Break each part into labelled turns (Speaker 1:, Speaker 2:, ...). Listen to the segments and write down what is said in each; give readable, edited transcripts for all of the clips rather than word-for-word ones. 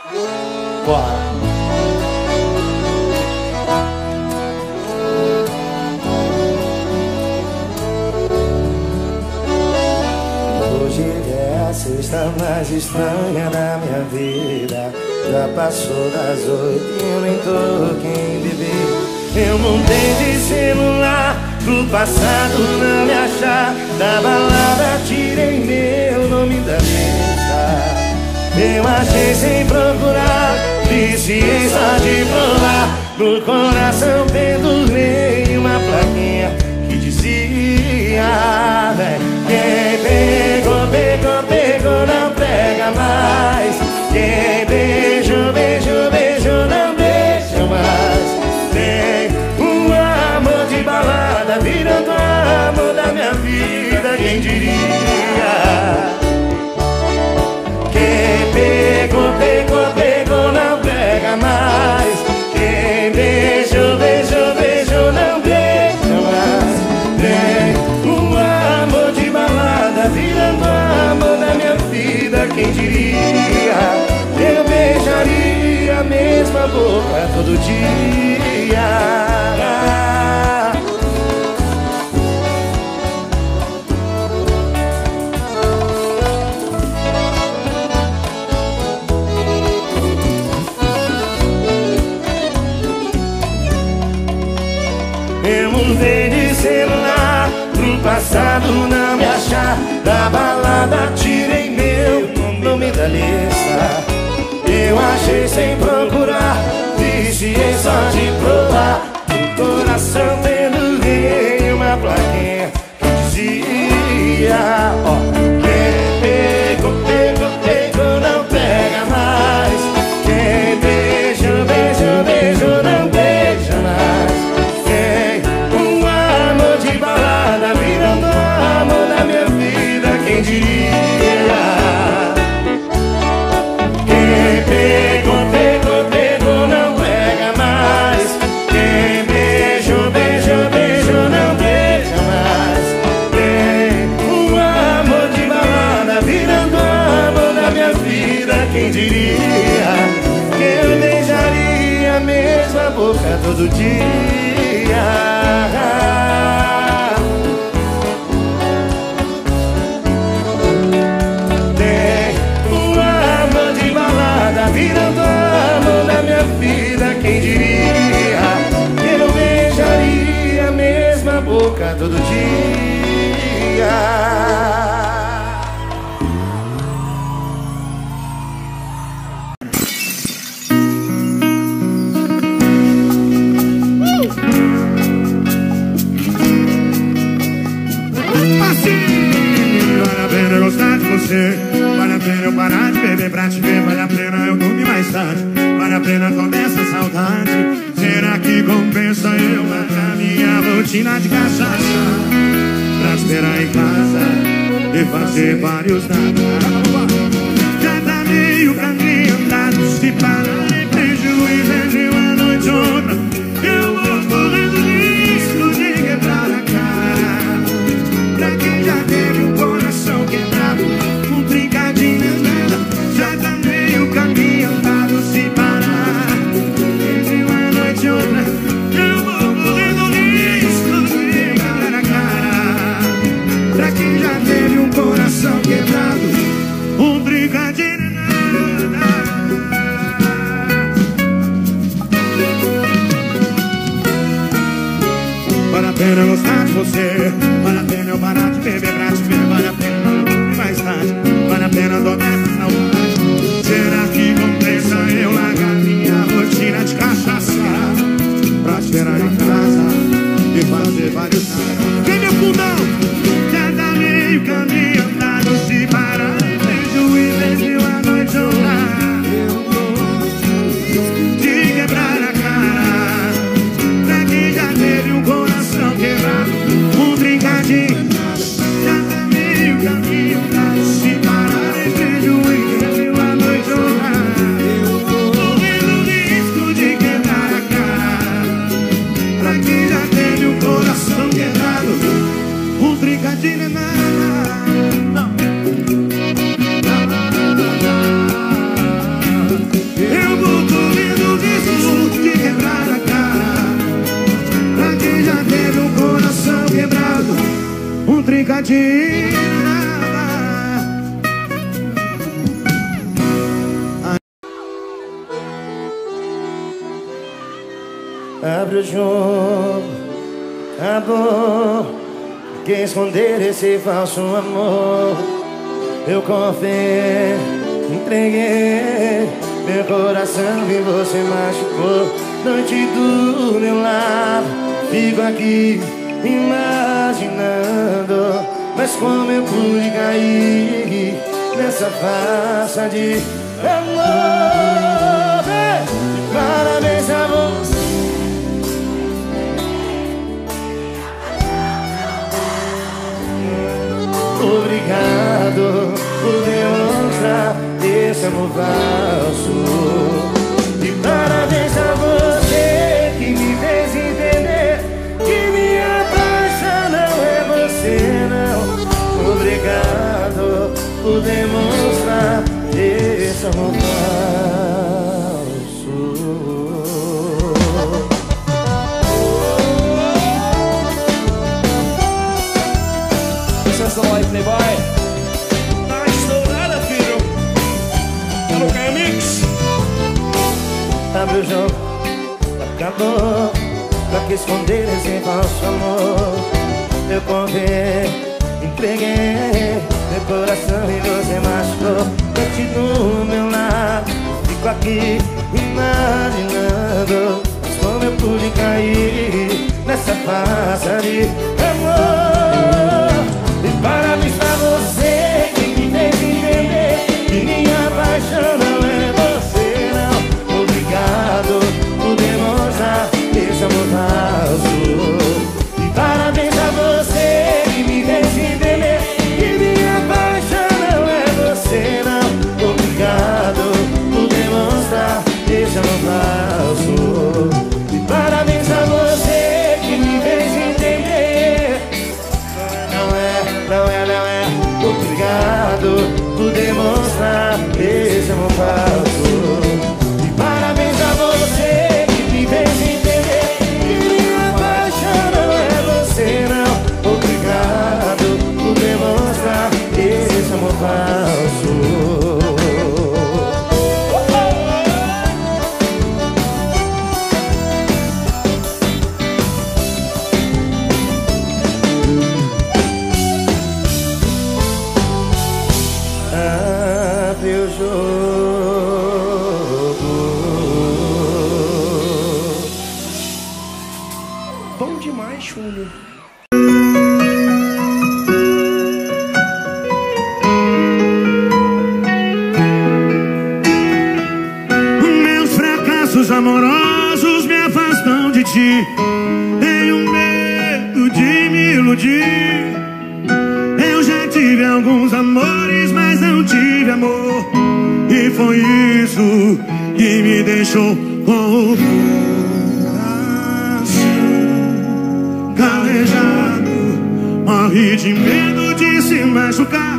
Speaker 1: Bora. Hoje é a sexta mais estranha da minha vida. Já passou das 8 e eu nem tô quem beber. Eu mudei de celular pro passado não me achar. Da balada tirei meu nome da lista. Eu achei sem procurar, viciei só de provar. No coração pendurei uma plaquinha que dizia: quem pegou, pegou, pegou, não pega mais. Quem beijou, beijou, beijou, não beija mais. Tem um amor de balada virando amor da minha vida, quem diria? Quem pegou, pegou, pegou, não pega mais. Quem beijou, beijou, beijou, não beija mais. Tem um amor de balada virando amor da minha vida, quem diria? Eu beijaria a mesma boca todo dia. Eu mudei de celular pro passado não me achar. Da balada tirei meu nome da lista. Eu achei sem procurar, viciei só de provar. No coração pendurei uma plaquinha que dizia: quem pegou, pegou, pegou, não pega mais. Quem beijou, beijou, beijou, não beija mais. Virando amor da minha vida, quem diria? Quem pegou, pegou, pegou, não pega mais. Quem beijou, beijou, beijou, não beija mais. Tem um amor de balada virando amor da minha vida, quem diria? Que eu beijaria a mesma boca todo dia. Virando amor da minha vida, quem diria? Eu beijaria a mesma boca todo dia.
Speaker 2: Vale a pena gostar de você, vale a pena eu parar de beber pra te ver, vale a pena eu dormir mais tarde, vale a pena toda essa saudade. Será que compensa eu largar minha rotina de cachaça pra esperar em casa e fazer vários nada? Já tá meio caminho andado, se parar em prejuízo entre uma noite e outra, eu vou correndo risco de quebrar a cara. Pra quem já teve um coração quebrado, um trincadinho nada, já tá meio caminho andado, se parar entre uma noite e outra, eu vou correndo risco de quebrar a cara. Pra quem já teve um coração quebrado, um trincadinho nada. Vale a pena gostar de você, vale a pena eu parar de beber pra te ver, vale a pena eu dormir mais tarde, vale a pena toda essa saudade. Será que compensa eu largar minha rotina de cachaça pra esperar em casa e fazer vários nada? Vem meu fundão! Já tá meio caminho andado, se parar em prejuízo entre uma noite ou outra, de quebrar a cara. Pra quem já teve um coração quebrado, um trincadinho, já de nada.
Speaker 1: Abre o jogo, acabou. Que esconder esse falso amor. Eu confiei, entreguei meu coração e você machucou. Noite do meu lado, fico aqui imaginando. Mas como eu pude cair nessa farsa de amor. Parabéns a você. Obrigado por demonstrar esse amor falso. E parabéns a você que me fez entender que minha paixão não é você, não. Obrigado por demonstrar esse amor falso.
Speaker 3: Licença live, Playboy. Tá estourada, filho. Tá no KMix.
Speaker 1: Abre o jogo, acabou. Pra que esconder esse falso amor? Eu confiei, entreguei meu coração e você machucou. Noite do meu lado, fico aqui imaginando. Mas como eu pude cair nessa farsa de amor. E parabéns pra você que me fez entender que minha paixão não é você, não. Obrigado por demonstrar esse amor falso. E parabéns a você que me fez entender que minha paixão não é você, não. Obrigado por demonstrar esse amor falso. E parabéns a você que me fez entender. Não é. Obrigado por demonstrar esse amor falso. E parabéns a você que me fez entender que minha paixão não é você, não. Obrigado por demonstrar esse amor falso. Abre o jogo.
Speaker 3: Bom demais, Júnior.
Speaker 2: Meus fracassos amorosos me afastam de ti. Tenho medo de me iludir. Eu já tive alguns amores, mas não tive amor. E foi isso que me deixou com o coração calejado. Morri de medo de se machucar.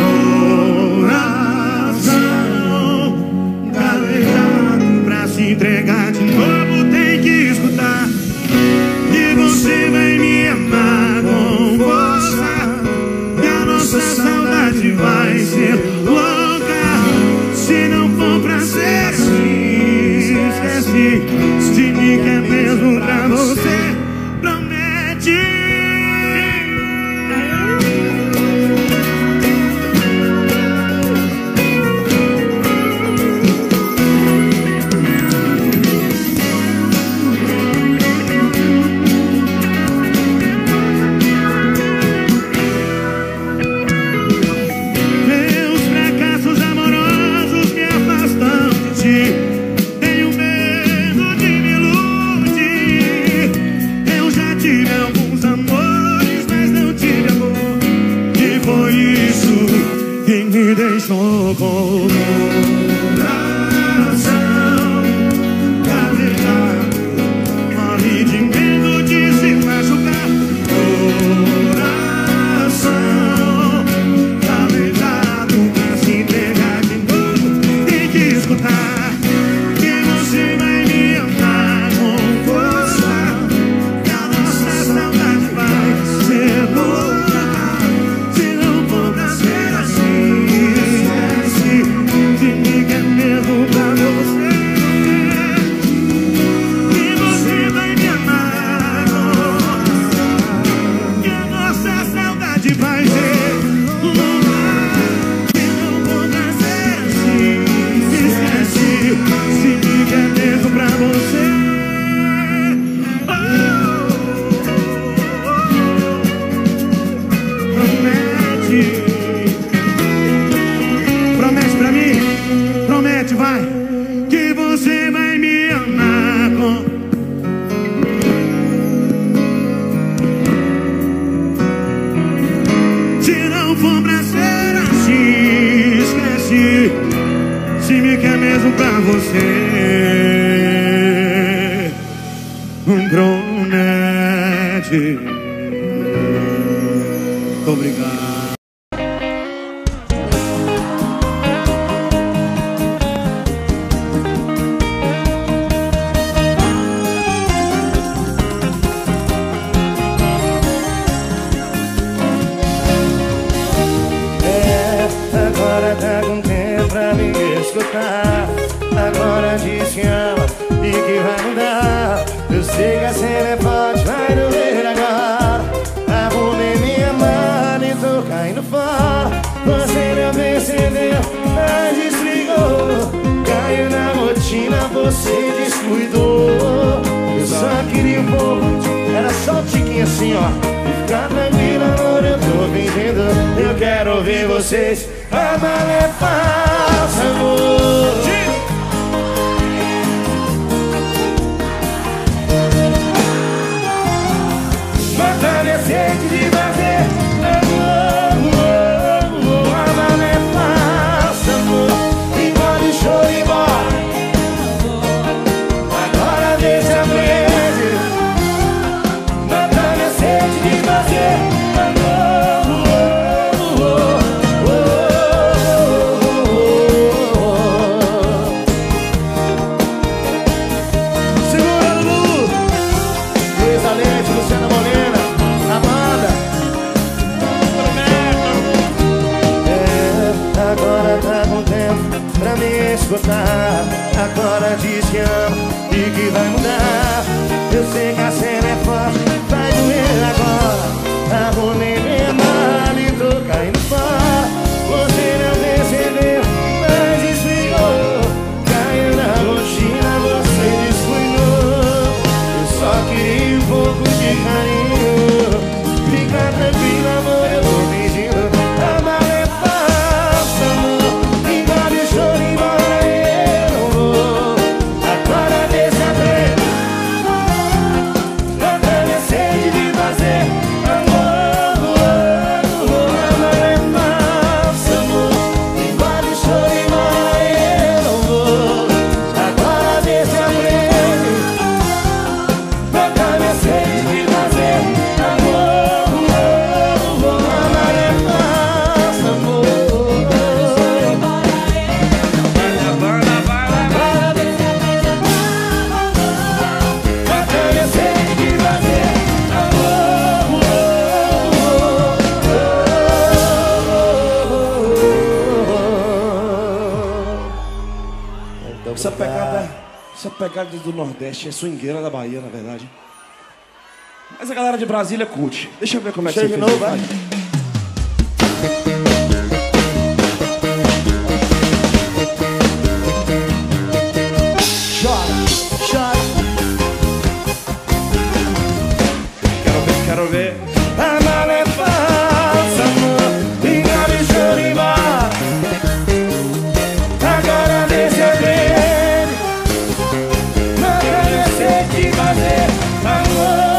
Speaker 2: Coração calejado. Pra se entregar de novo tem que escutar que você vai me amar com força. Nossa saudade vai ser louca. Se não for pra ser assim, esquece de mim que é mesmo pra você. Promete. Me deixou com o coração calejado. Morri de medo de se machucar. Coração calejado. Pra se entregar de novo tem que escutar que você vai me amar com força. Que a nossa saudade vai ser louca. é mesmo pra você um cronete. Muito obrigado.
Speaker 1: Agora tá com tempo pra me escutar. Agora diz que ama e que vai mudar. Eu sei que a cena é forte, vai doer agora. Arrumei minha mala e tô caindo fora. Você não percebeu, mas desligou. Caiu na rotina, você descuidou. Eu só queria um pouco, era só um tiquinho assim, ó. Fica tranquilo, amor, eu tô fingindo. Eu quero ouvir vocês. A bala é falsa, amor. Mata minha sede de fazer amor. A bala é falsa, amor. Engole o choro e embora. Agora vê se aprende. Mata minha sede de fazer amor. Segura no Luísa Leite, Luciana Molina, Amanda. Agora tá com tempo pra me escutar. Agora diz que ama e que vai mudar. Eu sei que a cena é forte, vai doer agora. Arrumei minha mala e tô caindo fora. Você não percebeu, mas desligou. Caiu na rotina, você descuidou. Eu só queria um pouco de carinho. Fica tranquilo, amor, eu tô fingindo. A bala é falsa, amor. Engole o choro e embora, eu não vou. Agora deixa ver. Mata minha sede de fazer amor. A bala é falsa, amor. Engole o choro e embora, eu não vou. Agora deixa ver. Mata minha sede de fazer amor. A bala é falsa, amor. Mata minha sede de fazer amor.
Speaker 3: Essa pegada do Nordeste é swingueira da Bahia, na verdade. Mas a galera de Brasília curte. Deixa eu ver como é que
Speaker 1: Chega
Speaker 3: você
Speaker 1: de
Speaker 3: fez.
Speaker 1: novo, vai. Chora, chora.
Speaker 3: Quero ver.
Speaker 1: A bala é falsa, amor. Engole o choro e embora. Agora deixa eu ver. Mata minha sede de fazer amor.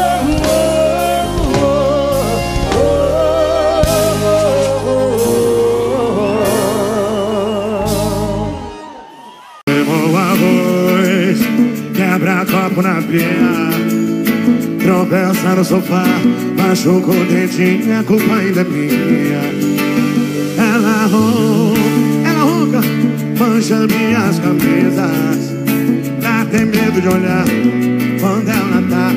Speaker 2: Levou arroz, quebra copo na pia, tropeça no sofá, machuca o dentinho, a culpa ainda é minha. Ela ronca, mancha minhas camisas, dá até medo de olhar quando ela tá.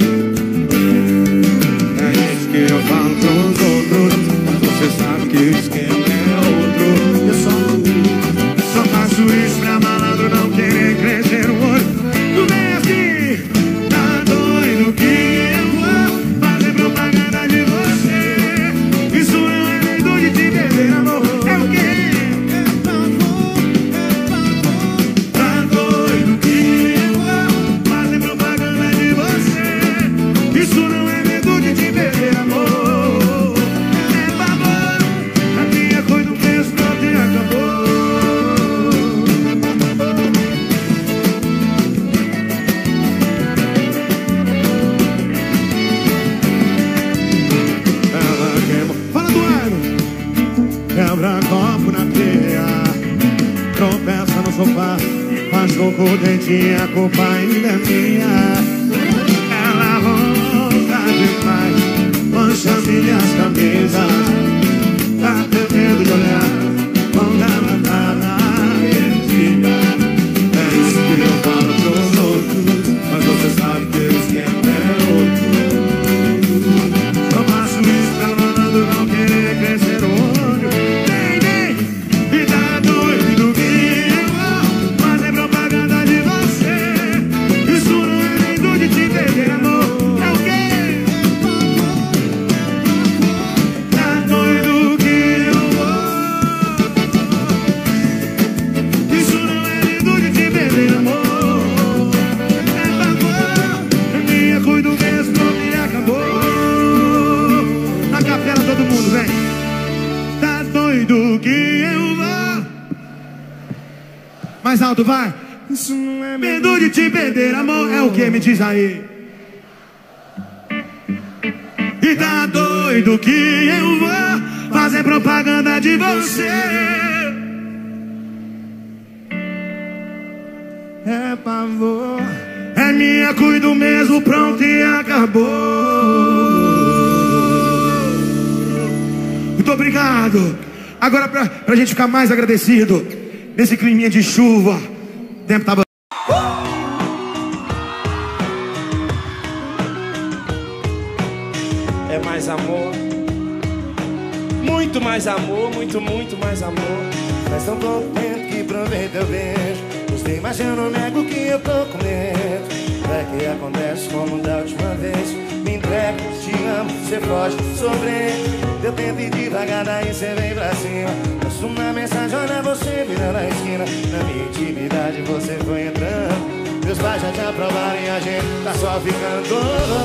Speaker 2: É isso que eu falo pros outros, mas você sabe que o esquema é outro. Eu só faço isso pra malandro não querer crescer o olho. Tu vem assim, tá doido que eu vou fazer propaganda de você. Isso não é medo de te beber, amor. É o quê? Tá doido que eu vou fazer propaganda de você. Isso não é medo de te beber, amor. Machucou o dedinho, a culpa ainda é minha. Ela ronca demais, mancha minhas camisas. Tá tendo medo de olhar quando ela tá na energia. É isso que eu falo pros outros, mas você sabe que o esquema é outro. Eu faço isso pra mandando não querer crescer o olho. Vem, e tá doido que eu vou fazer propaganda de você. Isso não é nem do de te perder, amor. É o quê? Tá doido que eu vou. Isso não é nem do de te perder, amor. É favor, é minha, cuido mesmo, e acabou. Na capela todo mundo, vem. Tá doido que eu vou. Mais alto, vai. Isso não é medo de te perder, amor. É o que? Me diz aí. E tá doido que eu vou fazer propaganda de você. É pavor, é minha, cuido mesmo, pronto e acabou. Muito obrigado. Agora pra gente ficar mais agradecido, nesse climinha de chuva, o tempo tava...
Speaker 3: É mais amor, muito mais amor, muito mais amor.
Speaker 1: Faz tão pouco tempo que proveito eu vejo. Gostei, mas eu não nego que eu tô com medo. Vai que acontece como da última vez. Me entrego, te amo, cê foge, sofrer. Eu tento ir devagar, daí cê vem pra cima. Passo uma mensagem, olha você virando a esquina. Na minha intimidade você foi entrando. Meus pais já te aprovaram e a gente tá só ficando.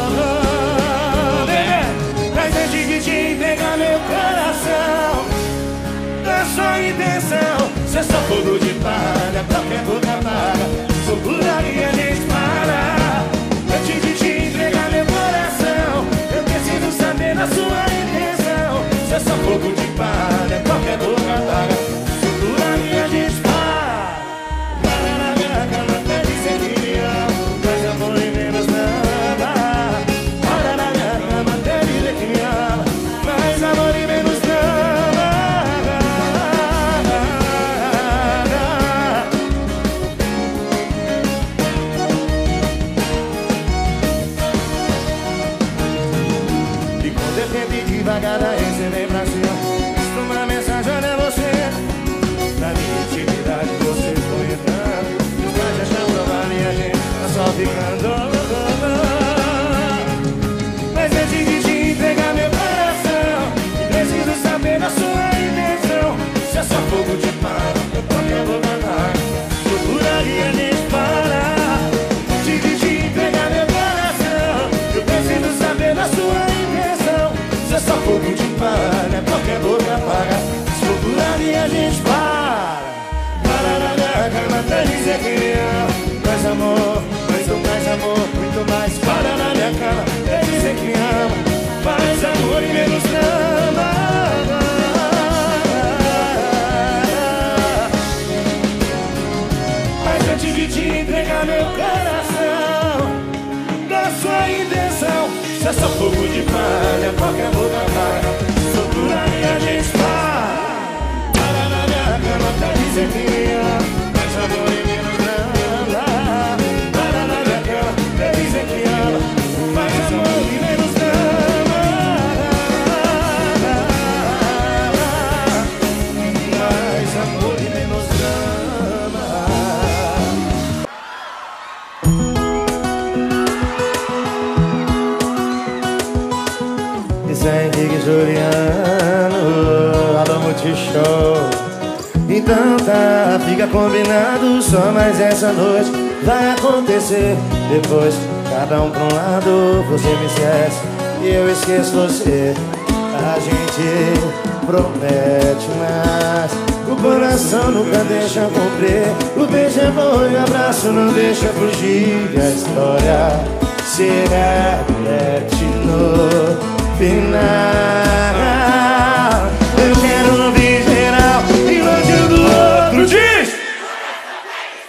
Speaker 1: Mas antes de te entregar meu coração, da sua intenção, cê só fogo de palha, qualquer boca paga. Sou puraria, a gente para. Antes de te entregar meu coração, eu preciso saber da sua intenção. Cê só fogo de palha, qualquer boca paga. Sou puraria, a gente para. Para na minha cama, até dizer que me amo, mas amor e menos nada. Para na minha cama, até dizer que me ama, mas amor e menos nada. Devagar, aí você vem pra cima. Estou uma mensagem, olha você. Na minha intimidade você foi entrando. Os pais já aprovaram e a gente tá só ficando. Mas antes de te entregar meu coração, preciso saber da sua intenção. Se é só fogo de palha, eu qualquer vou cantar. Procuraria nem parar. Antes de te entregar meu coração, eu preciso saber da sua intenção. Se é só fogo de palha, qualquer boca apaga. Se procuraria a gente para. Para na minha cama até dizer que me ama. Mais amor, mais amor, muito mais. Para na minha cama até dizer que me ama. Mais amor e menos drama. Mas antes de te entregar meu coração, da sua intenção, se é só fogo de palha, qualquer boca apaga. Procuraria a gente para. Para na minha cama pra dizer que me ama. Mais amor e menos drama. Para na minha cama pra dizer que ama. Mais amor e menos drama. Mais amor e menos drama. Isso é Henrique Juliano, alô Multishow. Então tá, fica combinado, só mais essa noite vai acontecer. Depois, cada um pra um lado, você me esquece e eu esqueço você. A gente promete, mas o coração nunca deixa cumprir. O beijo é bom e o abraço não deixa fugir. E a história se repete no final. Eu quero ouvir geral e longe do outro diz.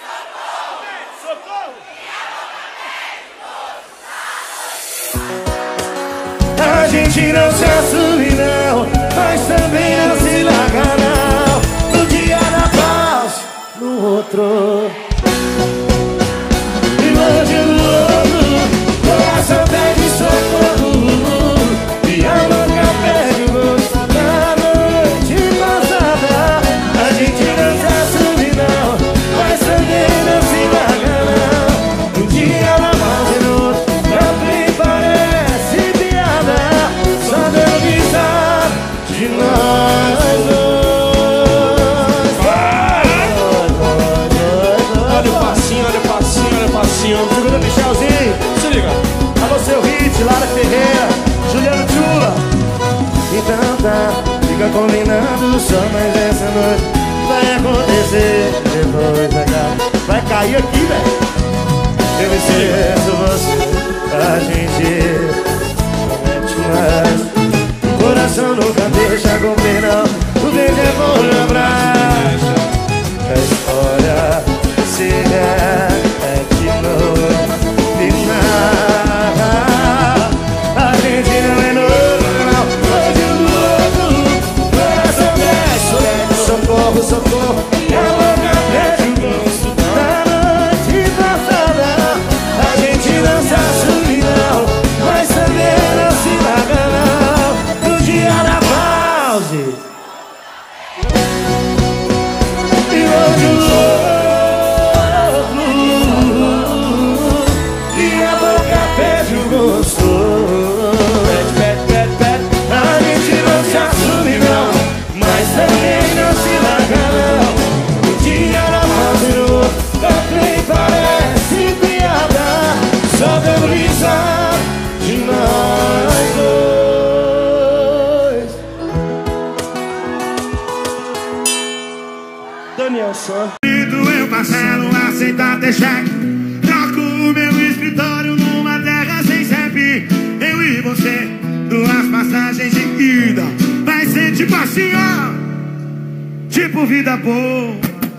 Speaker 1: A gente não se assume não, mas também não se larga não. No dia da pausa, no outro. E longe do outro, coração pede socorro. E a boca perde o gosto da noite passada. A gente não se assume não, mas também não se larga não. No dia da pausa, no outro, também parece piada. Só deu risada de nós dois.
Speaker 3: Olha o passinho, olha o passinho, olha o passinho.
Speaker 1: Segura, Michelzinho.
Speaker 3: Se liga.
Speaker 1: Alô, seu Hit, Lara Ferreira, Juliano Chula. Então tá, fica combinado só mais essa noite. Vai acontecer, depois vai cair aqui, velho. Eu esqueço você, a gente promete mais. O coração nunca deixa cumprir não. O beijo é bom lembrar. A história se repete no final. A gente não é novo não. Hoje no outro, coração desce, socorro, socorro. E a boca perde o gosto da noite passada. A gente não se assume não, mas também não se larga não. No dia da pause. E hoje o outro, e a boca perde o gosto. A gente não se assume não, mas também não se larga não. No dia da pause no outro, também parece piada. Só deu risada de nós dois. Daniel San.
Speaker 2: Eu parcelo, aceitar ter cheque. Troco o meu escritório numa terra sem CEP. Eu e você, duas passagens de ida. Vai ser tipo assim, ó. Tipo vida boa.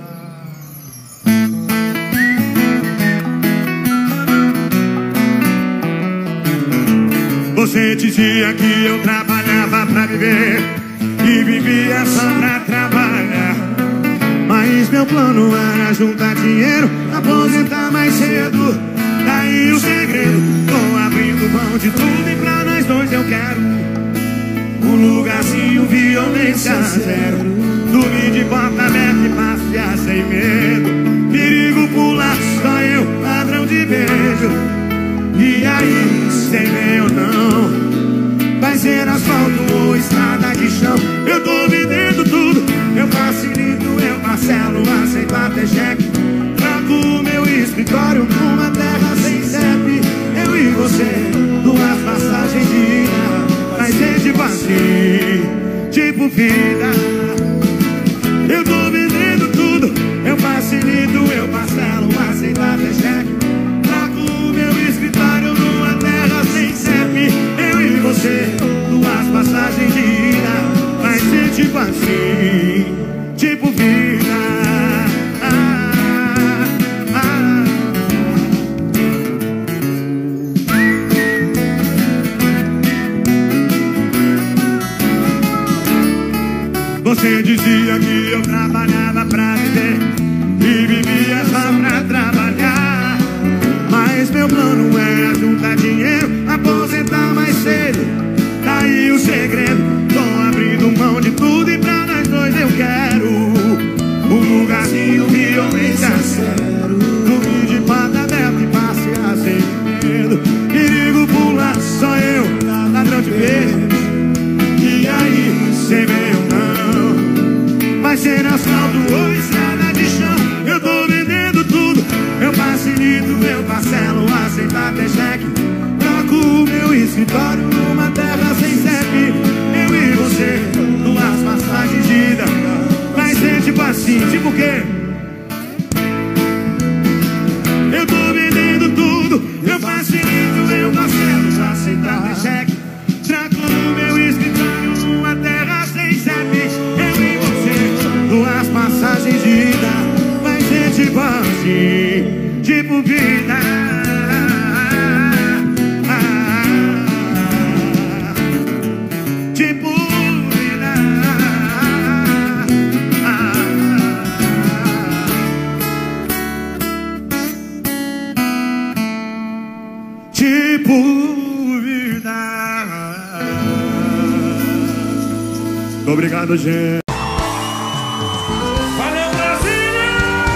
Speaker 2: Você dizia que eu trabalhava pra viver e vivia só pra trabalhar. Mas meu plano era juntar dinheiro, aposentar mais cedo. Daí o segredo, tô abrindo mão de tudo. E pra nós dois eu quero um lugarzinho, violência zero. Dormir de porta aberta e passear sem medo. Perigo pular, só eu, ladrão de beijo. E aí, sem ver ou não, vai ser asfalto ou estrada de chão. Eu tô vendendo tudo, eu facilito, eu parcelo, aceitar ter cheque. Troco o meu escritório numa terra sem CEP. Eu e você, duas passagens de ida. Vai ser tipo assim, tipo vida. Eu tô vendendo tudo, eu facilito, eu parcelo, aceitar ter cheque. Troco o meu escritório numa terra sem CEP. Eu e você, duas passagens de ida. Vai ser tipo assim, tipo vida. Você dizia que eu trabalhava pra viver e vivia só pra trabalhar. Mas meu plano era juntar dinheiro, aposentar mais cedo. Daí o segredo, tô abrindo mão de tudo. E pra nós dois eu quero um lugarzinho, violência zero. Dormir de porta aberta e passear sem medo. Perigo pular, só eu, ladrão de beijo. E aí, sem meu não, vai ser asfalto ou estrada de chão. Eu tô vendendo tudo, eu facilito, eu parcelo, aceitar ter cheque. Troco o meu escritório numa terra sem CEP. Eu e você, duas passagens de ida. Vai ser tipo assim, tipo o quê? Eu tô vendendo tudo, eu facilito, eu parcelo, aceitar ter cheque. Troco o meu escritório numa terra sem CEP. Eu e você, duas passagens de ida. Vai ser tipo assim, tipo vida. Obrigado, gente.
Speaker 3: Valeu, Brasília!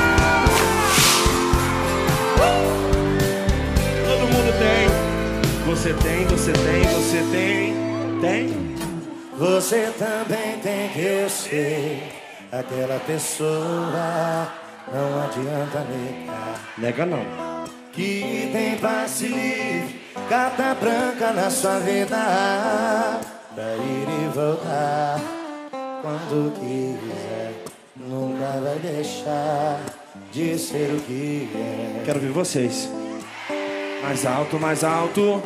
Speaker 3: Todo mundo tem. Você tem, você tem, você tem. Tem?
Speaker 1: Você também tem que eu sei. Aquela pessoa, não adianta negar.
Speaker 3: Nega não.
Speaker 1: Que tem passe livre, carta branca na sua vida, pra ir e voltar quando quiser. Nunca vai deixar de ser o que é.
Speaker 3: Quero ver vocês. Mais alto, mais alto.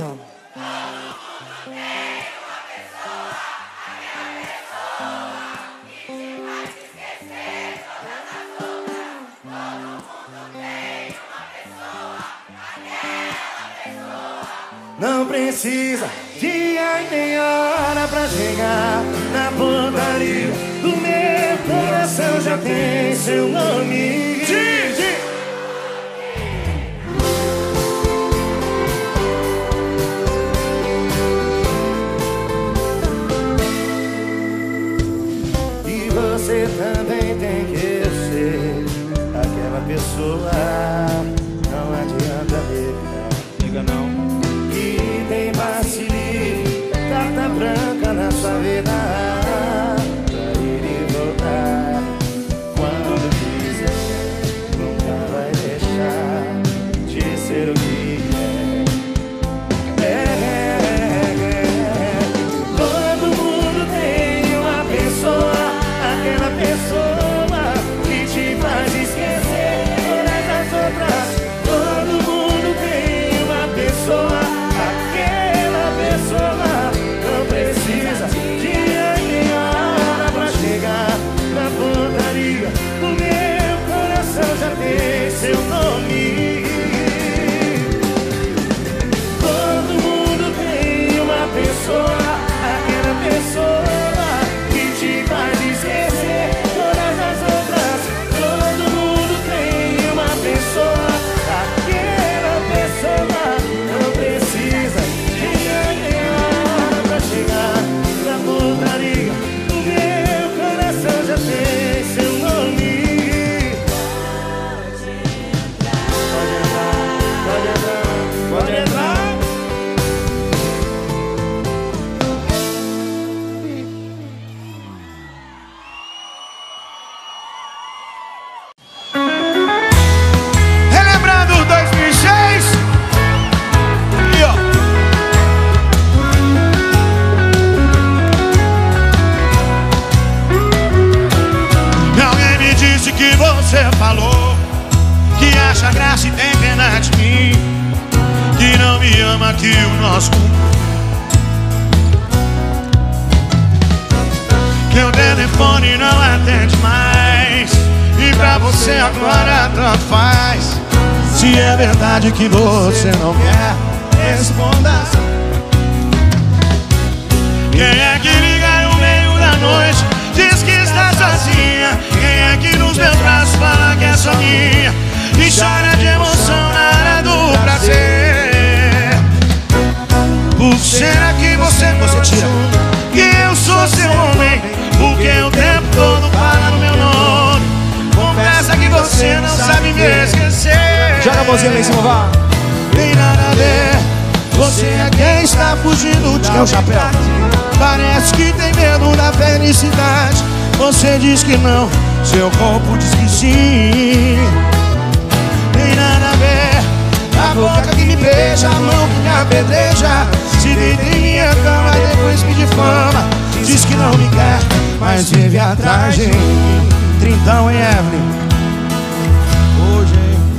Speaker 1: Não precisa dia e nem hora pra chegar na portaria. O meu coração já tem seu nome. Gigi! E você também tem que ser aquela pessoa. Não adianta negar.
Speaker 3: Nega não.
Speaker 1: Tem passe livre, carta branca na sua vida, pra ir e voltar quando quiser. Nunca vai deixar de ser o que é. Todo mundo tem uma pessoa, aquela pessoa que te faz esquecer todas as outras. Todo mundo tem uma pessoa. Não precisa dia e nem hora pra chegar na portaria. O meu coração já tem seu nome. Todo mundo tem uma pessoa, aquela pessoa que te faz esquecer todas as outras. Todo mundo tem uma pessoa, aquela pessoa. Não precisa dia e nem hora pra chegar na portaria. O meu coração já tem seu nome. Pode entrar, pode entrar, pode entrar.
Speaker 2: Relembrando 2006. E ó. Alguém me disse que você falou que acha graça e tem pena de mim, que não me ama, que o nosso que o telefone não atende mais, e pra você agora tanto faz. Se é verdade que você não quer, responda. Quem é que liga no meio da noite, diz que está sozinha? Quem é que nos meus braços fala que é só minha e chora de emoção na hora do prazer? Por será que você tira que eu sou seu homem? Porque o tempo todo fala no meu nome. Confessa que você não sabe me esquecer.
Speaker 3: Joga a mãozinha lá em cima, vá.
Speaker 2: Tem nada a ver. Você é quem está fugindo de
Speaker 3: o chapéu.
Speaker 2: Parece que tem medo da felicidade. Você diz que não, seu corpo diz que sim. Tem nada a ver. A boca que me beija, a mão que me apedreja, se deita em minha cama e depois me difama. Diz que não me quer, mas vive atrás de mim. Trintão e Evelyn. Hoje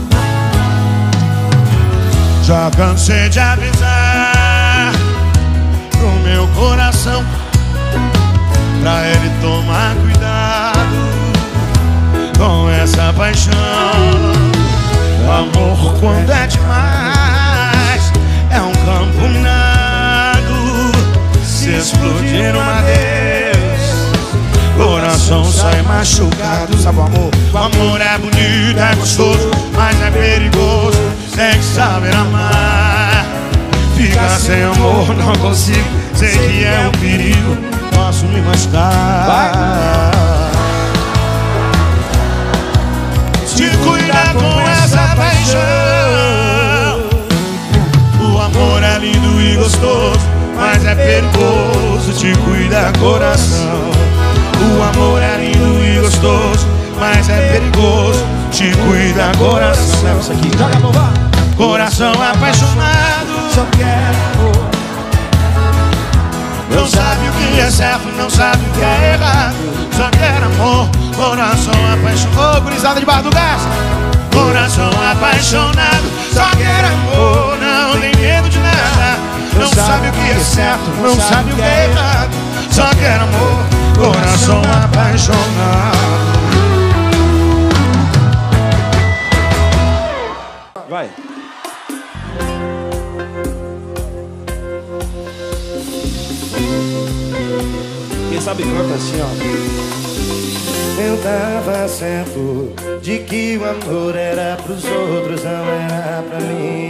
Speaker 2: já cansei de avisar pro meu coração, pra ele tomar cuidado com essa paixão. O amor, quando é demais, é um campo minado. Se explodir uma vez, coração sai machucado. Sabe o amor? O amor é bonito, é gostoso, mas é perigoso. Tem que saber amar. Ficar sem amor não consigo. Sei que é um perigo, posso me machucar. Se cuidar com essa paixão. O amor é lindo e gostoso, mas é perigoso. Te cuida coração. O amor é lindo e gostoso, mas é perigoso. Te cuida coração.
Speaker 3: Leva isso aqui, joga a bomba.
Speaker 2: Coração apaixonado,
Speaker 3: Só quer amor.
Speaker 2: não sabe o que é certo, não sabe o que é errado. Só quer amor. Coração apaixonado, gurizada de Barra do Gás. Coração apaixonado, só quer amor. Não tem medo de nada. Não sabe o que é certo, não sabe o que é errado. Só quer amor. Coração apaixonado.
Speaker 3: Vai. Quem sabe canta assim, ó.
Speaker 1: Eu tava certo de que o amor era pros outros, não era pra mim.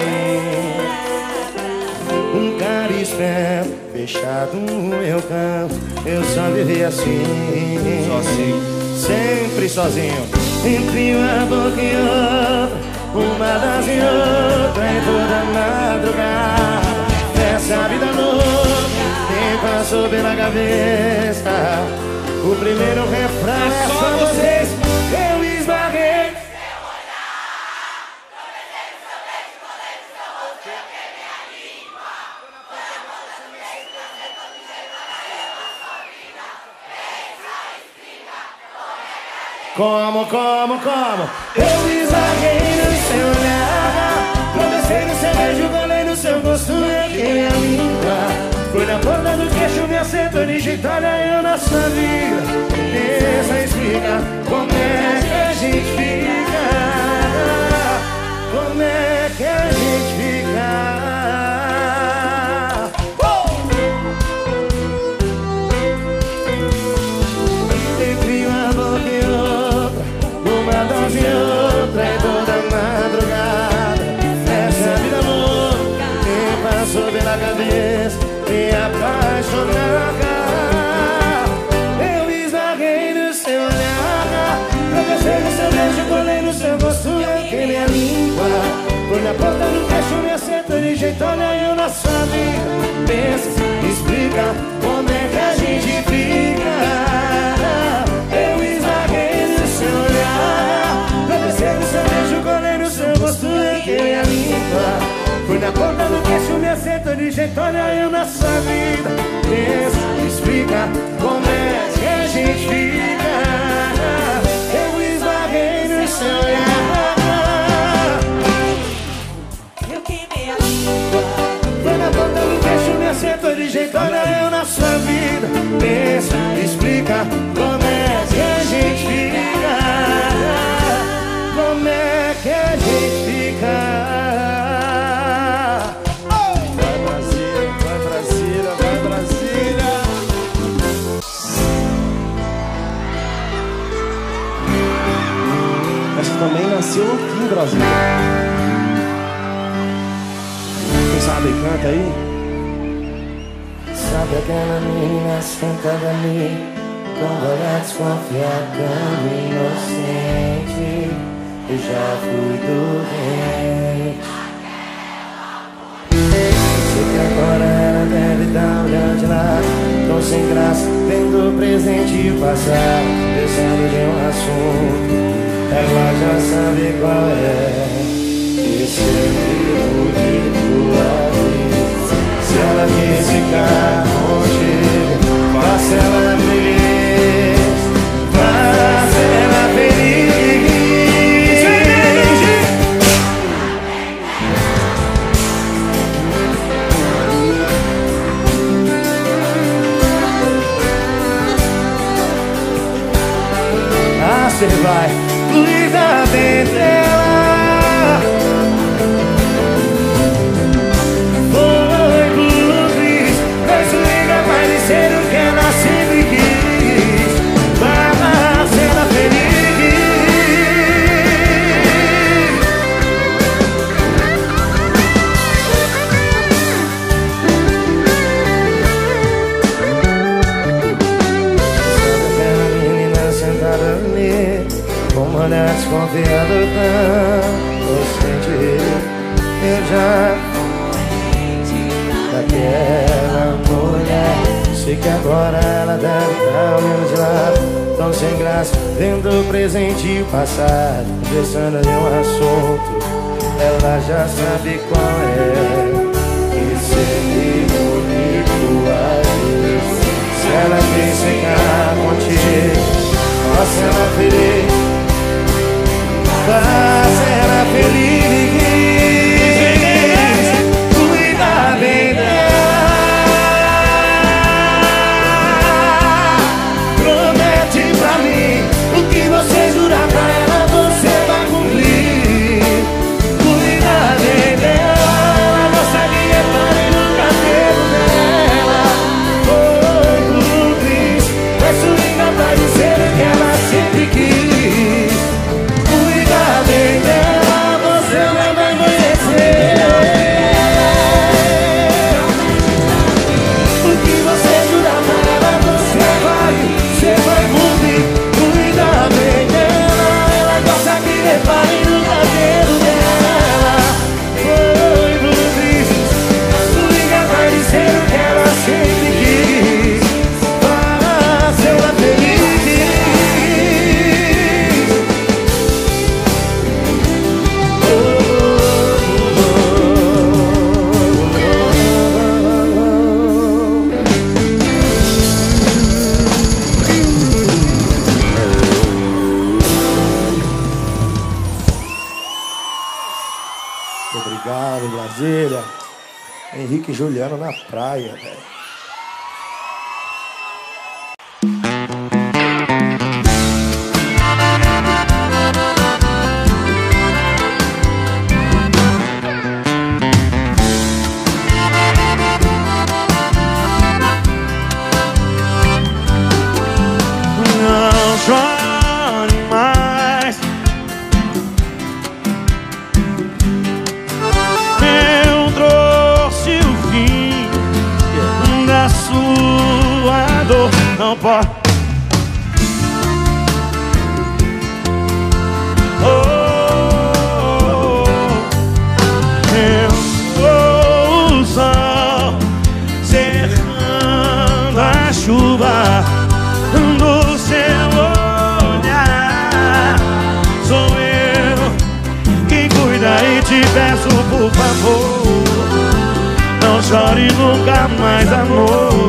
Speaker 1: Um cara esperto, fechado no meu canto, eu só vivi assim.
Speaker 3: Sozinho.
Speaker 1: Sempre sozinho, entre uma boca e outra, uma das e outra, e toda madrugada. Essa vida louca me passou pela cabeça. O primeiro refrão é só vocês. Eu esbarrei. Como? Eu esbarrei no seu olhar, tropecei no seu beijo, colei no seu gosto, erguei a língua. Foi na ponta do queixo, me acertou digitada, eu na sua vida. Pensa, explica como é que a gente fica. Como é que a gente fica. Entre uma boca e outra, uma dose e outra, e toda madrugada. Essa vida louca me passou pela cabeça, me apaixonava. Eu esbarrei no seu olhar, tropecei no seu beijo, colei no seu gosto, aquele a língua. Foi na porta do queixo, me acertou de jeito, olha eu na sua vida. Pensa, explica como é que a gente fica. Eu esbarrei no seu olhar, tropecei no seu beijo, colei no seu gosto, aquele a língua. Foi na ponta do queixo, me acertou de jeito, olha eu na sua vida. Pensa, explica como é que a gente fica. Eu esbarrei no seu olhar.
Speaker 4: Eu queimei a língua.
Speaker 1: Foi na ponta do queixo, me acertou de jeito, olha eu na sua vida. Pensa, explica como é que a gente fica. Como é que a gente fica.
Speaker 3: Vai Brasília, vai Brasília, vai Brasília. Essa também nasceu aqui em Brasília. Quem sabe canta aí?
Speaker 1: Sabe aquela menina sentada ali, com olhar desconfiado, inocente. Eu já fui doente. Sei que agora ela deve estar olhando de lado, tão sem graça, vendo o presente e o passado, pensando de um assunto. Ela já sabe qual é. Esse é o de tua vida. Se ela quer ficar contigo, faça ela feliz. Faça ela feliz. Ah, você vai cuidar bem dela. Agora ela deve estar olhando de lado, tão sem graça, vendo o presente e o passado, conversando de um assunto. Ela já sabe qual é. Isso é meio bonito às vezes. Se ela quer ficar contigo, faça ela feliz, faça ela feliz. Cuida bem dela, promete pra mim o que você jurar pra ela, você vai cumprir. Cuida bem dela, ela gosta de reparar no cabelo dela. Foi por isso, peço incapaz de ser o que ela sempre quis. Cuida bem dela, você não vai conhecer. O que você jurar pra ela, você vai cumprir. Cuida bem dela, ela gosta que repare no cabelo dela. Foi por isso, fui incapaz de ser o que ela sempre quis. Faça ela feliz. Obrigado, Brasília. Henrique e Juliano na praia, velho.
Speaker 2: Não chore mais. Eu trouxe o fim da sua dor. Não pode. Eu sou o sol cercando a chuva do seu olhar. Sou eu quem cuida e te peço, por favor, não chore nunca mais, amor.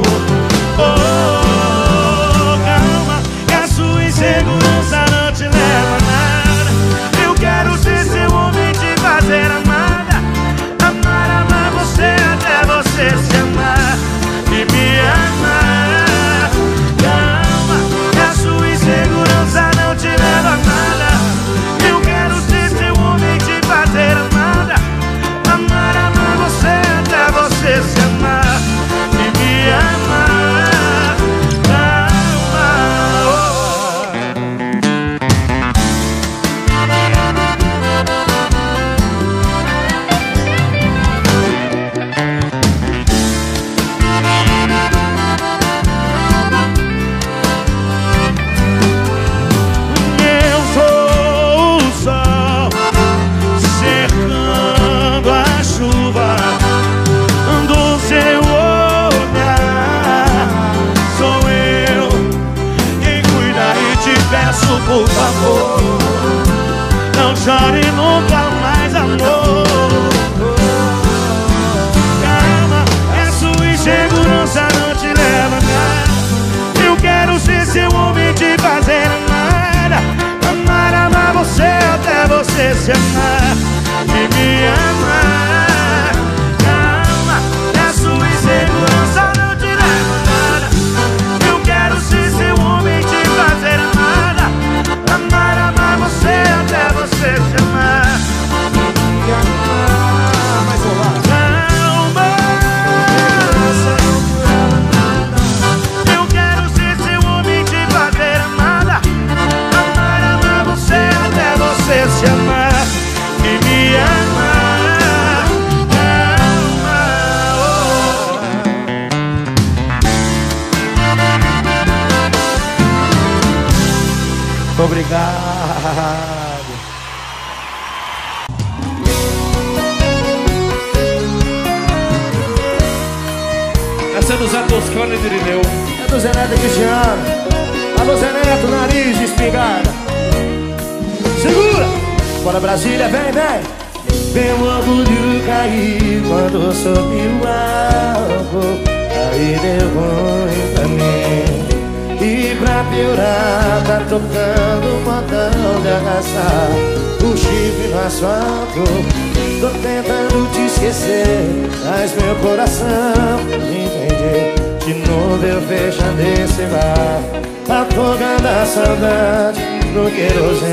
Speaker 2: Oh, calma, que a sua insegurança não te leva a nada. Eu quero ser seu homem, te fazer amada. Amar, amar você até você se amar e me amar. Calma, que a sua insegurança não te leva a nada. Eu quero ser seu homem, te fazer amada. Amar, amar você até você se amar e me amar. Calma, eu sou o sol cercando a chuva do seu olhar. Sou eu quem cuida e te peço, por favor, não chore nunca mais, amor. Calma, a sua insegurança não te leva a nada. Eu quero ser seu homem, te fazer amada. Amar, amar você até você se amar e me amar. Calma, a sua insegurança não te leva a nada. Eu quero ser seu homem, te fazer amada. Amar, amar você até você se amar e me amar. Mas vou lá. Calma, eu quero ser seu homem, te fazer amada. Amar, amar você até você se amar e me amar. Calma,
Speaker 1: Obrigado.
Speaker 3: Essa é do Zé Toscano e do Irineu.
Speaker 1: É do Zé Neto e Cristiano. Alô Zé Neto, nariz de espingarda. Segura! Bora Brasília, vem, vem. Meu orgulho caiu quando soube o álcool. Aí deu ruim pra mim. E pra piorar, tá tocando um botão de arrastar o chifre no asfalto. Tô tentando te esquecer, mas meu coração entende. De novo eu fecho desse bar, afogando a saudade no querosene.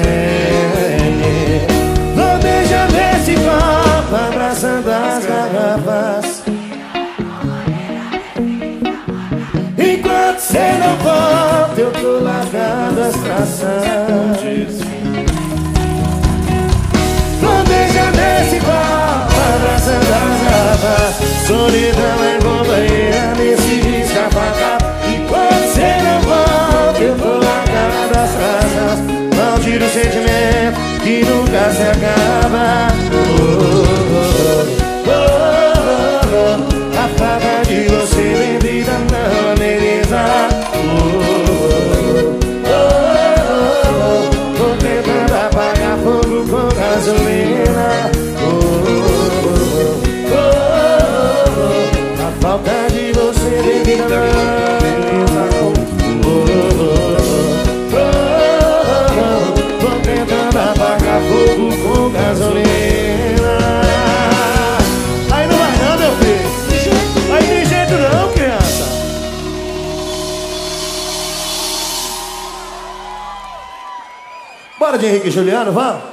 Speaker 1: Vou beijar nesse copo, abraçando as garrafas. Enquanto cê não volta, eu tô largando as traças. Vou beijar nesse copo, abraçando as garrafas. Solidão é companheira nesse descapacá. Enquanto cê não volta, eu tô largando as traças. Maldito sentimento que nunca se acaba. A faca de você bebida não ameniza. Tô tentando apagar fogo com gasolina. A falta de você bebida não ameniza. Tô tentando apagar fogo com gasolina. Aí não vai não, meu filho. Aí tem jeito não, criança. Bora de Henrique e Juliano, vamos?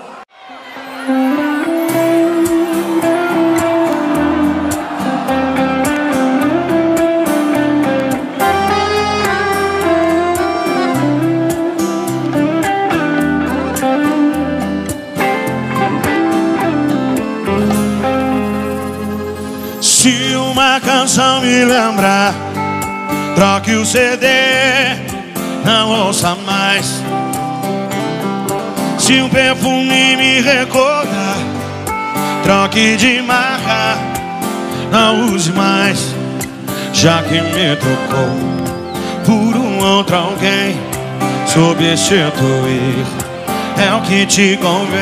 Speaker 2: Se uma canção me lembrar, troque o CD, não ouça mais. Se um perfume me recordar, troque de marca, não use mais. Já que me trocou por um outro alguém, substituir é o que te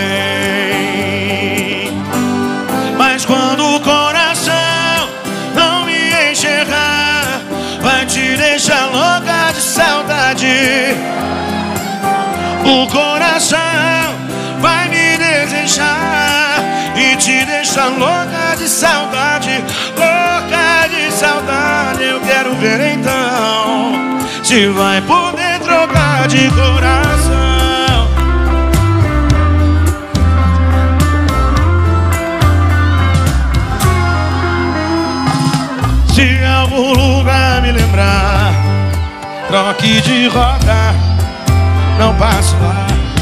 Speaker 2: convém. Mas quando o coração não me enxergar, vai te deixar louca de saudade. O coração vai me desejar e te deixar louca de saudade. Louca de saudade. Eu quero ver então se vai poder trocar de coração. Se em algum lugar me lembrar, troque de rota, não passe lá.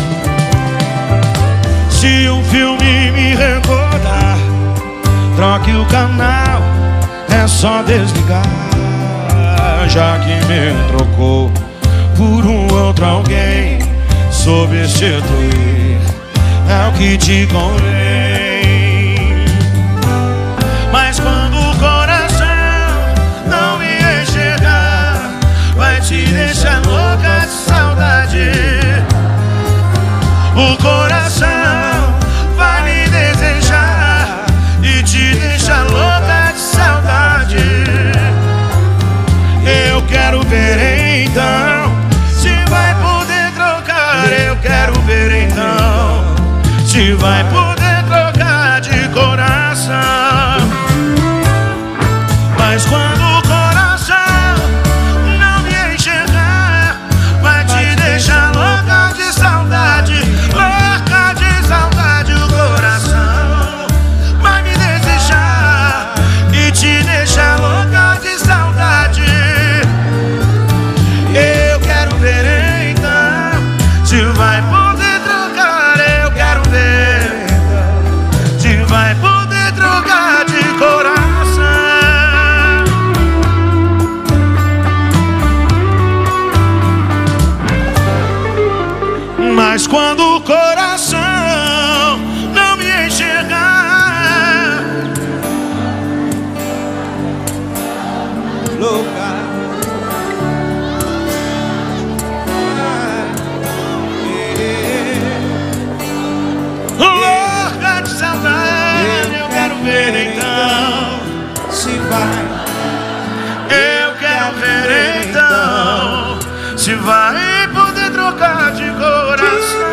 Speaker 2: Se um filme me recordar, troque o canal, é só desligar. Já que me trocou por um outro alguém, substituir é o que te convém. Mas quando o coração não me enxergar, vai te deixar louca de saudade. O coração vai me desejar e te deixar louca de saudade. Eu quero ver então se vai poder trocar. Eu quero ver então se vai poder trocar de coração. Eu quero ver então se vai poder trocar de coração.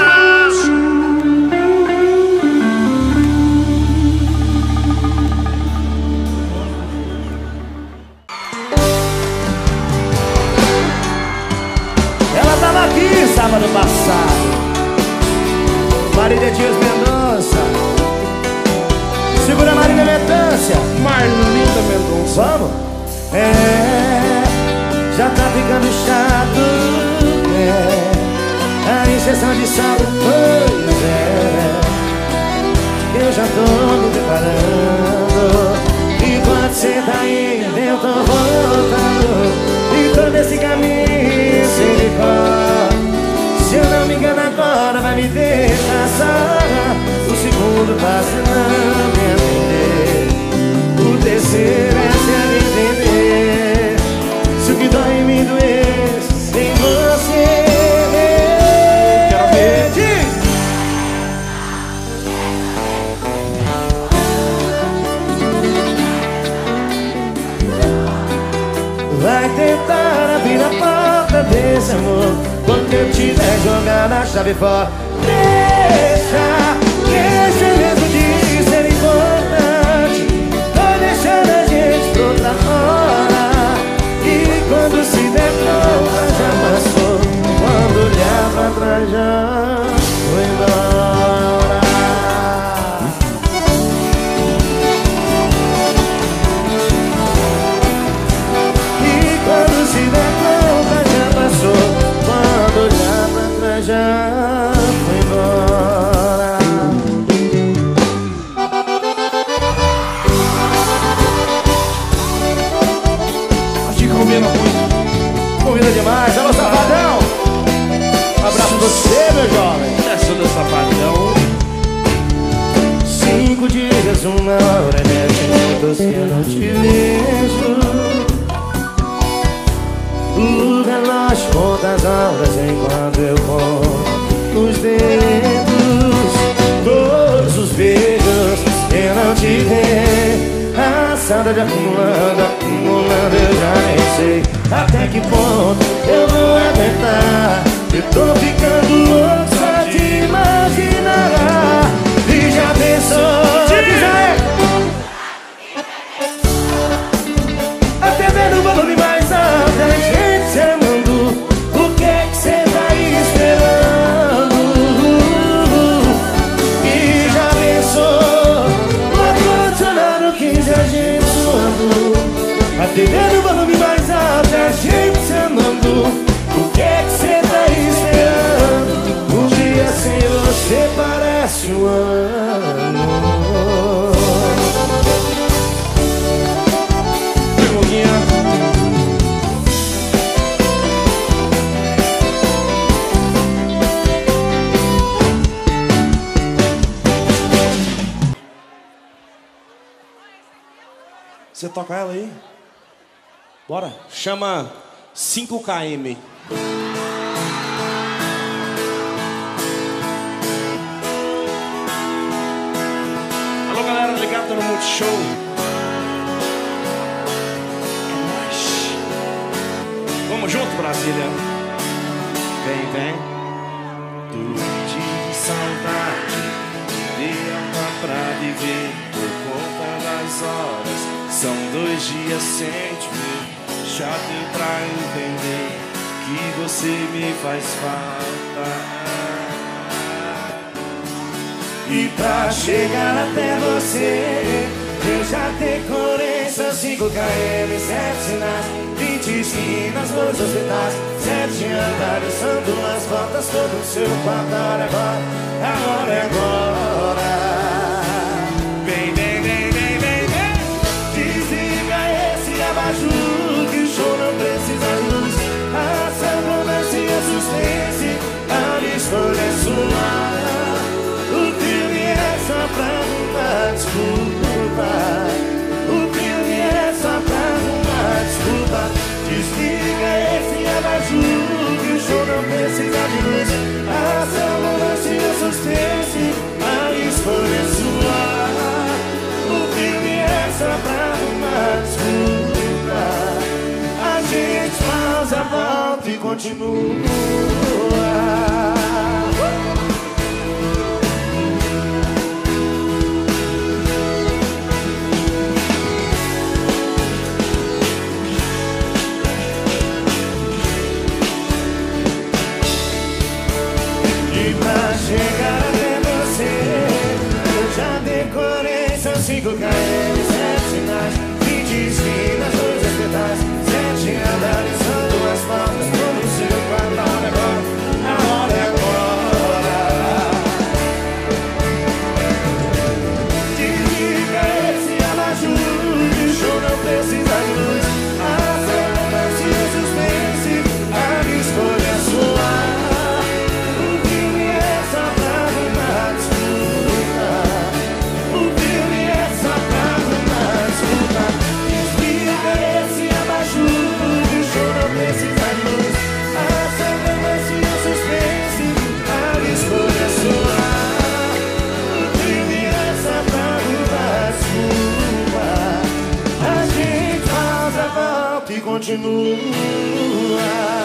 Speaker 1: Ela tava aqui sábado passado, Marília Dias Mendonça. Segura Marília Mendonça.
Speaker 3: Marlinda Mendonça.
Speaker 1: Vamos? Já tá ficando chato, a injeção de sal, pois eu já tô me preparando. Enquanto cê tá indo, eu tô voltando. E todo esse caminho sem decor. Se eu não me engano agora vai me deixar só. O segundo passo não me atender. O terceiro é se arrepender. Se o que dói em mim doer sem você. Quero ver, diz! Vai tentar abrir a porta desse amor quando eu tiver jogado a chave fora. Deixa mesmo de ser importante. Tô deixando a gente pra outra hora. E quando se der conta já passou. Quando olhar pra trás já foi embora. E quando se der conta já passou. Quando olhar pra trás já foi embora.
Speaker 3: Acho que combina muito.
Speaker 1: Combina demais, alô Safadão. Abraço pra você, meu jovem.
Speaker 3: Essa do Safadão.
Speaker 1: 5 dias, 1 hora, 10 minutos que eu não te vejo. O relógio conta as horas enquanto eu conto os dedos. Todos os beijos eu não te dei. A saudade acumulando, eu já nem sei até que ponto eu vou aguentar. Eu tô ficando louco só de imaginar. E já pensou, diz aí, até vendo o volume mais alto, a gente se amando. O que é que cê tá esperando? E já pensou, o ar-condicionado 15 a gente suando. Até vendo o volume mais alto, a gente se amando. O que é que cê tá esperando? Um dia sem você parece um ano.
Speaker 3: Perguntinha. Você toca ela aí? Bora. Chama 5km. Alô, galera ligada no Multishow. É nóis. Vamos junto, Brasília. Vem, vem. Dormir de saudade, tempo pra viver por conta das horas. São 2 dias sem te ver. Já deu pra entender que você me faz falta.
Speaker 1: E pra chegar até você, eu já decorei seus 5km, 7 sinais, 20 esquinas, 2 hospitais, 7 andares, são 2 voltas, todo o seu quarto. A hora é agora. Vem, vem, vem, vem, vem, vem. Desliga esse abajur, que o show não precisa de luz. A sangrância e a suspense, a escolha é sua. O filme é só pra arrumar desculpa. O filme é só pra arrumar desculpa. Desliga esse abajur, que o show não precisa de luz. A sangrância e a suspense, a escolha é sua. O filme é só pra arrumar e continua. E pra chegar até você, eu já decorei seus 5 km, 7 sinais, 20 esquinas, 2 hospitais, 7 andares, são 2 portas, como o seu quarto. A hora é agora. Desliga esse abajur, que o show não precisa de luz. Acelera se o suspense, a escolha é sua. E continua.